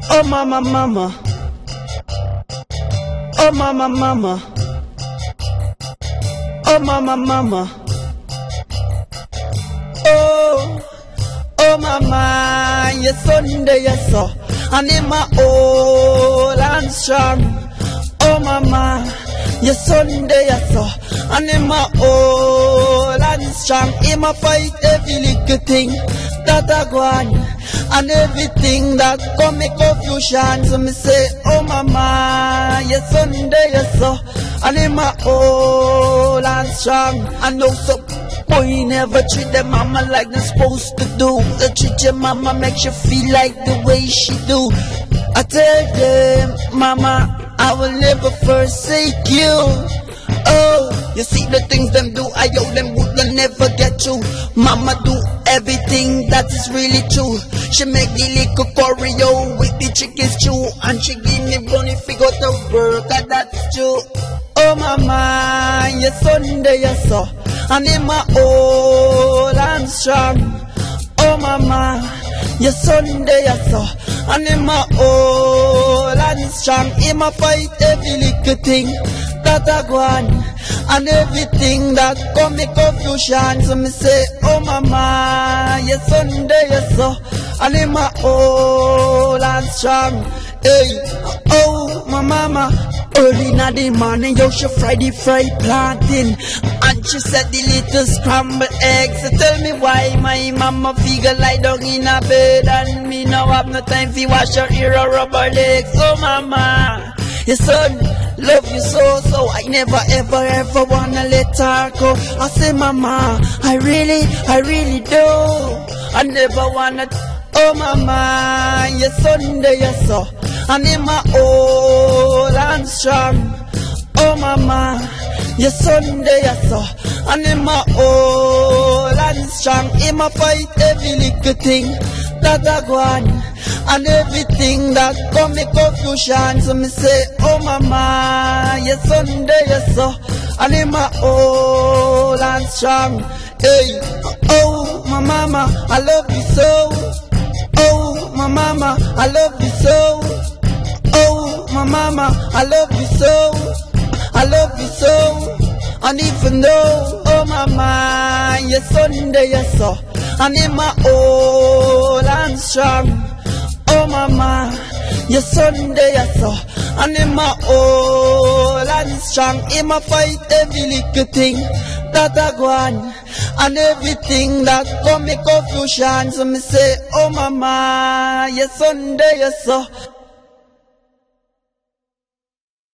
Oh mama, mama. Oh mama, mama. Oh mama, mama. Oh mama, your Sunday, yes sir. And in my old and strong. Oh mama, your Sunday, yes sir. And in my old and strong. In my fight every little thing that I go on. And everything that come make confusion. So me say, oh mama, your Sunday, yes sir. And in my old and strong. And no so boy never treat their mama like they're supposed to do. They treat your mama makes you feel like the way she do. I tell them, mama, I will never forsake you. Oh, you see the things them do, I owe them would never get you. Mama do everything that is really true. She make the little choreo with the chicken stew. And she give me money figure to work, and that's true. Oh mama, your Sunday, yes sir. And in my old and strong. Oh mama, your Sunday, yes sir. And in my old and strong. In my fight every little thing that I go on. And everything that come make confusion. So me say, oh mama, your Sunday, yes sir. And in my old and strong. Hey, oh my mama. Early in the morning, yo, she fry the fried plantain. And she said the little scrambled eggs. So tell me why my mama figure lie down in a bed. And me now have no time for wash her ear or rub her legs. Oh mama, your son love you so, so I never ever wanna let her go. I say mama, I really do. I never wanna. Oh mama, your Sunday, yes sir. And in my old and strong. Oh mama, your Sunday, yes sir. And in my old and strong. In my fight every little thing that I go on. And everything that come make confusion. So me say, oh mama, your Sunday, yes sir. And in my old and strong. Hey, oh my mama, I love you so. Oh my mama, I love you so. Oh my mama, I love you so. I love you so. And even though, oh mama, your Sunday, yes sir. And in my old and strong. Oh mama, your Sunday, yes sir. And in my old and strong. In my fight every little thing that I go on. And everything that come make confusion. So me say, oh mama, your Sunday, yes sir.